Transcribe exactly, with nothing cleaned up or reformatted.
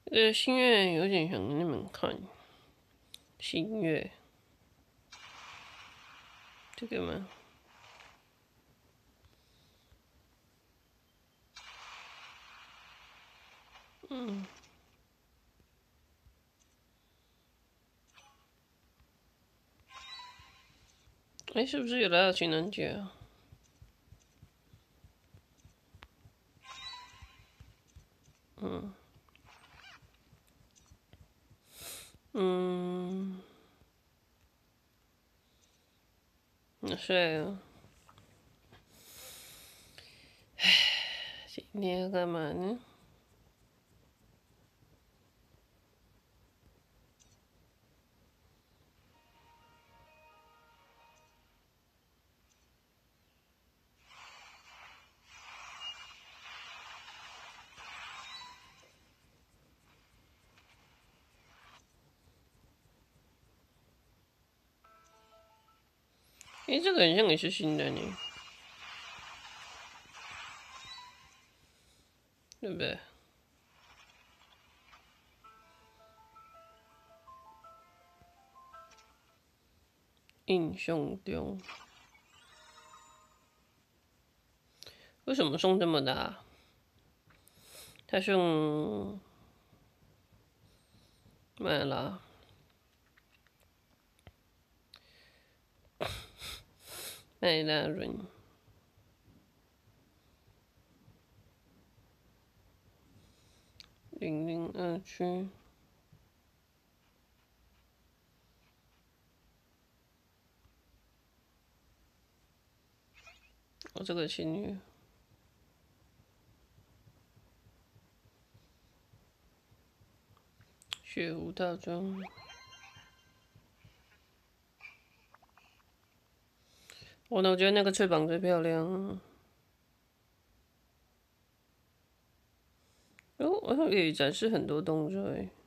呃，新月有点想你们看新月，这个吗？嗯，哎，是不是有来到情人节啊？嗯嗯，那睡了。今天要干嘛呢？哎，这个很像也是新的呢，对不对？印象中，为什么送这么大？他送买了麦拉伦零零二区。哦，这个情侣，雪舞大装。我呢，我觉得那个翅膀最漂亮。哦，我可以展示很多动作诶。